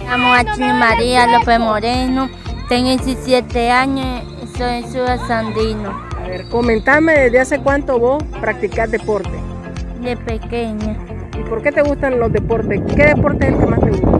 Me llamo Ashley María López Moreno, tengo 17 años y soy sudasandino. A ver, comentame desde hace cuánto vos practicás deporte. De pequeña. ¿Y por qué te gustan los deportes? ¿Qué deporte es el que más te gusta?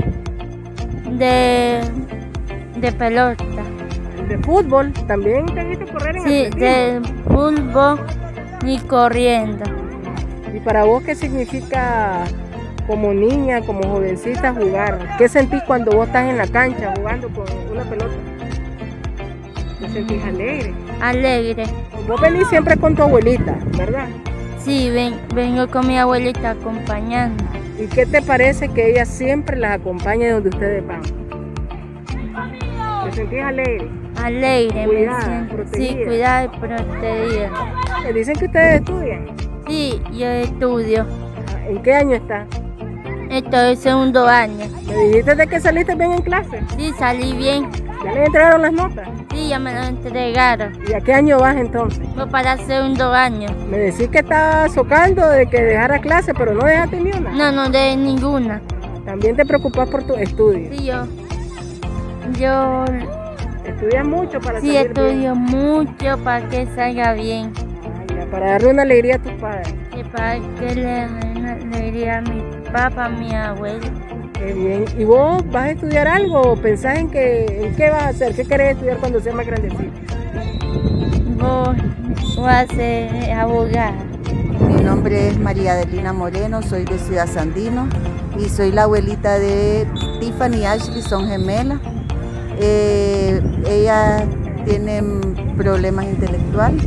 De pelota. ¿De fútbol? ¿También te viste correr en Sí, atletismo? de fútbol y corriendo. ¿Y para vos qué significa como niña, como jovencita jugar? ¿Qué sentís cuando vos estás en la cancha jugando con una pelota? ¿Te sentís alegre? Alegre. Vos venís siempre con tu abuelita, ¿verdad? Sí, vengo con mi abuelita acompañando. ¿Y qué te parece que ella siempre las acompañe donde ustedes van? ¿Te sentís alegre? Alegre, Cuidada, me siento. protegida. Sí, cuidada y protegida. Me dicen que ustedes estudian. Sí, yo estudio. ¿En qué año estás? Estoy en segundo año. Me dijiste de que saliste bien en clase. Sí, salí bien. ¿Ya le entregaron las notas? Sí, ya me lo entregaron. ¿Y a qué año vas entonces? Voy para segundo año. Me decís que estás socando de que dejara clase, pero no dejaste ni una. No de ninguna. También te preocupas por tus estudios. Sí, yo Estudias mucho para sí salir estudio bien. mucho para que salga bien. Ya, para darle una alegría a tus padres. Y para que le diría a mi papá, a mi abuelo. Qué bien. ¿Y vos vas a estudiar algo o pensás en qué vas a hacer? ¿Qué querés estudiar cuando seas más grandecito? Voy a ser abogada. Mi nombre es María Adelina Moreno, soy de Ciudad Sandino y soy la abuelita de Tiffany y Ashley, son gemelas. Ellas tienen problemas intelectuales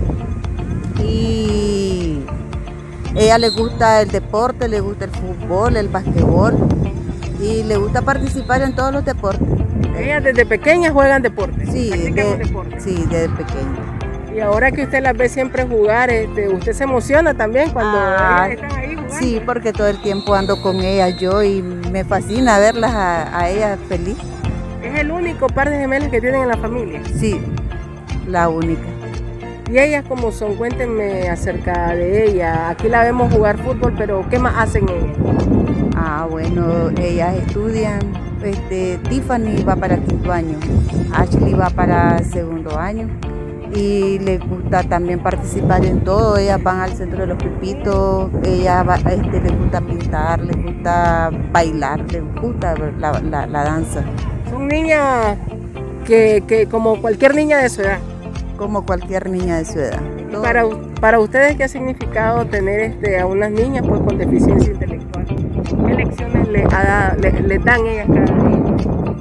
y a ella le gusta el deporte, le gusta el fútbol, el basquetbol y le gusta participar en todos los deportes. Ellas desde pequeñas juegan deporte. Sí, Practican deporte. sí, desde pequeña. Y ahora que usted las ve siempre jugar, usted se emociona también cuando ellas están ahí jugando. Sí, porque todo el tiempo ando con ellas yo y me fascina verlas a ellas feliz. ¿Es el único par de gemelas que tienen en la familia? Sí, la única. ¿Y ellas cómo son? Cuéntenme acerca de ella. Aquí la vemos jugar fútbol, pero ¿qué más hacen ellas? Bueno, ellas estudian. Tiffany va para quinto año, Ashley va para segundo año y les gusta también participar en todo. Ellas van al centro de los pipitos, les gusta pintar, les gusta bailar, les gusta la danza. Son niñas que como cualquier niña de su edad. Como cualquier niña de su edad. Para ustedes, ¿qué ha significado tener a unas niñas pues, con deficiencia intelectual? ¿Qué lecciones les dan ellas cada día?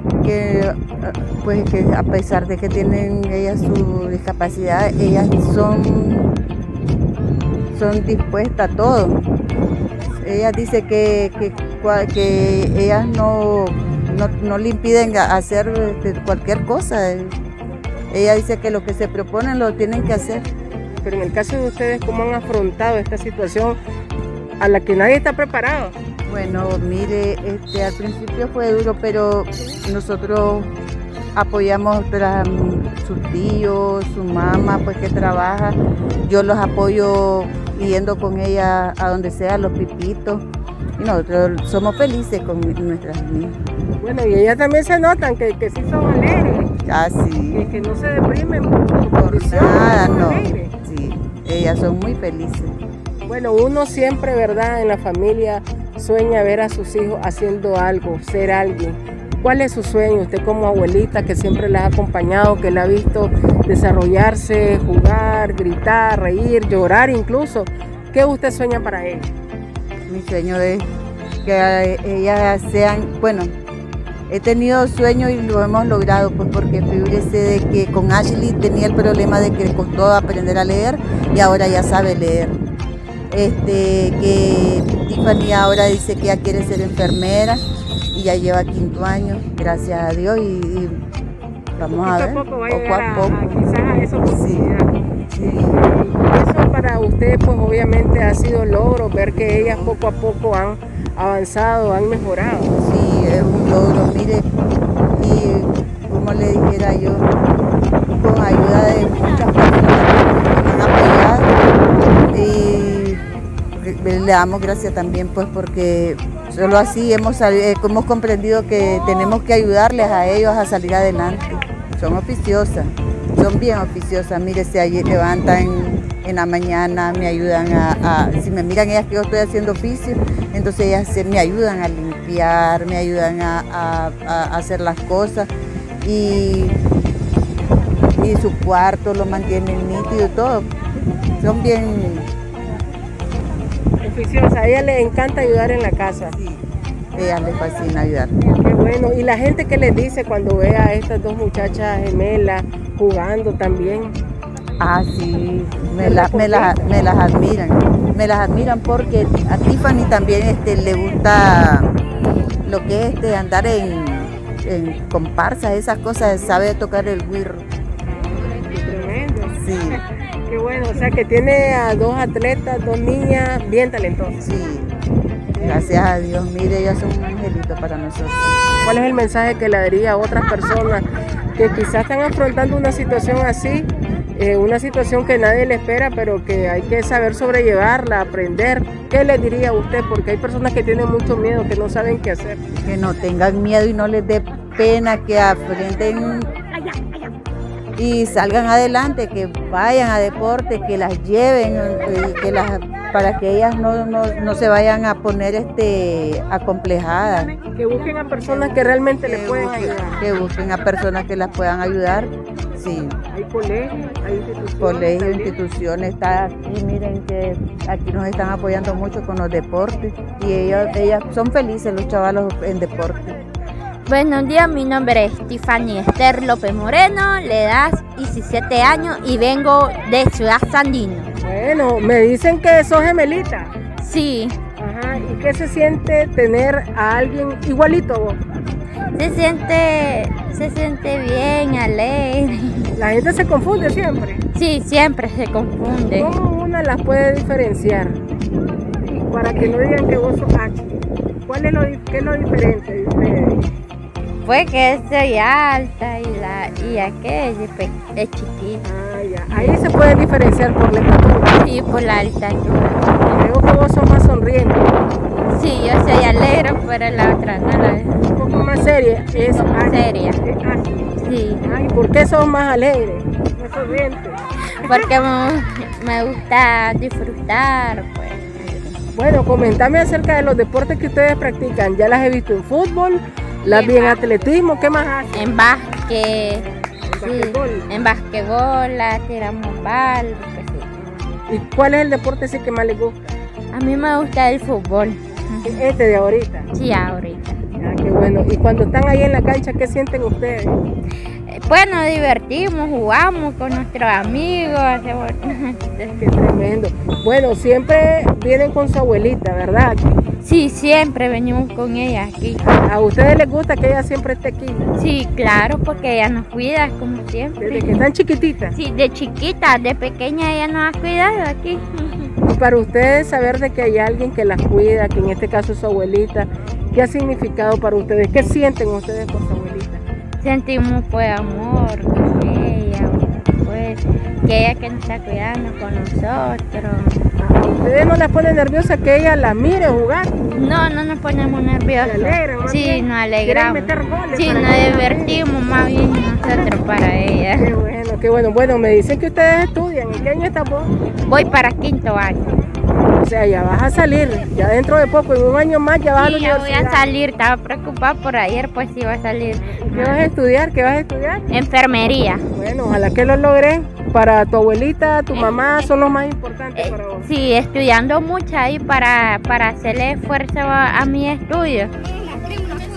Que a pesar de que tienen ellas su discapacidad, ellas son dispuestas a todo. Ellas dicen que ellas no le impiden hacer cualquier cosa. Ella dice que lo que se proponen lo tienen que hacer. Pero en el caso de ustedes, ¿cómo han afrontado esta situación a la que nadie está preparado? Bueno, mire, al principio fue duro, pero nosotros apoyamos a sus tíos, su mamá, pues que trabaja. Yo los apoyo yendo con ella a donde sea, a los pipitos. Y nosotros somos felices con nuestras niñas. Bueno, y ellas también se notan que sí son alegres. Ah, sí. Que no se deprimen por su Por condición. nada, no. Alegres. Sí, ellas son muy felices. Bueno, uno siempre, ¿verdad? En la familia sueña ver a sus hijos haciendo algo, ser alguien. ¿Cuál es su sueño? Usted como abuelita que siempre la ha acompañado, que la ha visto desarrollarse, jugar, gritar, reír, llorar incluso. ¿Qué usted sueña para ella? Mi sueño es que ellas sean, bueno, he tenido sueños y lo hemos logrado, pues porque figúrese de que con Ashley tenía el problema de que le costó aprender a leer y ahora ya sabe leer. Que Tiffany ahora dice que ya quiere ser enfermera y ya lleva quinto año, gracias a Dios, y vamos a ver, poco a poco, quizás a esa oportunidad. Sí. Y eso para usted, pues obviamente ha sido logro ver que ellas poco a poco han avanzado, han mejorado. Sí, es un logro, mire, y como le dijera yo, con ayuda de muchas personas que me han apoyado y le damos gracias también pues porque Solo así hemos comprendido que tenemos que ayudarles a ellos a salir adelante. Son oficiosas, son bien oficiosas. Mire, se levantan en la mañana, me ayudan si me miran ellas que yo estoy haciendo oficio, entonces ellas me ayudan a limpiar, me ayudan a hacer las cosas y su cuarto lo mantienen nítido y todo. Son bien oficiosas. A ella le encanta ayudar en la casa. Sí, a ellas les fascina ayudar. Qué bueno. Y la gente que les dice cuando ve a estas dos muchachas gemelas jugando también. Ah, sí, me las admiran. Me las admiran porque a Tiffany también le gusta lo que es andar en comparsas, esas cosas, sabe tocar el güiro. Tremendo. Sí. Qué bueno, o sea que tiene a dos atletas, dos niñas bien talentosas. Sí, gracias a Dios, mire, ellas son un angelito para nosotros. ¿Cuál es el mensaje que le daría a otras personas que quizás están afrontando una situación así? Una situación que nadie le espera, pero que hay que saber sobrellevarla, aprender. ¿Qué le diría a usted? Porque hay personas que tienen mucho miedo, que no saben qué hacer. Que no tengan miedo y no les dé pena, que afrenten y salgan adelante, que vayan a deporte, que las lleven, para que ellas no se vayan a poner acomplejadas. Que busquen a personas que realmente les pueden ayudar. Que busquen a personas que las puedan ayudar. Sí. Hay colegios, hay instituciones. Colegios, instituciones, está aquí, miren que aquí nos están apoyando mucho con los deportes y ellas son felices, los chavalos en deporte. Buenos días, mi nombre es Tiffany Esther López Moreno, la edad 17 años y vengo de Ciudad Sandino. Bueno, me dicen que sos gemelita. Sí. Ajá, ¿y qué se siente tener a alguien igualito a vos? Se siente bien, alegre. La gente se confunde siempre. Sí, siempre se confunde. ¿Cómo una las puede diferenciar? Para que no digan que vos sos H. ¿Qué es lo diferente de ustedes? Pues que soy alta y aquella es chiquita. Ah, ya. Ahí se puede diferenciar por la estatura. Sí, por la altura. Creo que vos sos más sonriente. Sí, yo soy alegre, pero la otra no la veo. Un poco más seria. Es seria. Sí. Ay, ¿por qué sos más alegre? Más sonriente. Porque me gusta disfrutar, pues. Bueno, comentame acerca de los deportes que ustedes practican. Ya las he visto en fútbol, las vi en atletismo, ¿qué más hacen? En básquet, basquetbol. Sí, en basquetbol, tiramos bal, sí. ¿Y cuál es el deporte ese que más les gusta? A mí me gusta el fútbol. ¿Este de ahorita? Sí, ahorita. Ah, qué bueno. ¿Y cuando están ahí en la cancha, qué sienten ustedes? Bueno, divertimos, jugamos con nuestros amigos. Qué tremendo. Bueno, siempre vienen con su abuelita, ¿verdad? Sí, siempre venimos con ella aquí. ¿A ustedes les gusta que ella siempre esté aquí? Sí, claro, porque ella nos cuida como siempre. ¿Desde que están chiquititas? Sí, de chiquita, de pequeña ella nos ha cuidado aquí. Y para ustedes saber de que hay alguien que las cuida, que en este caso es su abuelita, ¿qué ha significado para ustedes? ¿Qué sienten ustedes por su abuelita? Sentimos pues amor con ella, pues que ella que nos está cuidando con nosotros. ¿A ustedes no les pone nerviosa que ella la mire jugar? No, no nos ponemos nerviosos. ¿Se alegran? Sí, nos alegramos. ¿Quieren meter goles? Sí, nos divertimos más bien nosotros para ella. Qué bueno, qué bueno. Bueno, me dicen que ustedes estudian. ¿En qué año estás vos? Voy para 5º año. O sea, ya vas a salir, ya dentro de poco, en un año más ya vas a la universidad. Sí, ya voy a salir, estaba preocupada por ayer, pues sí voy a salir. ¿Qué vas a estudiar? ¿Qué vas a estudiar? Enfermería. Bueno, ojalá que lo logres. Para tu abuelita, tu mamá son los más importantes para vos. Sí, estudiando mucho ahí para hacerle esfuerzo a mi estudio.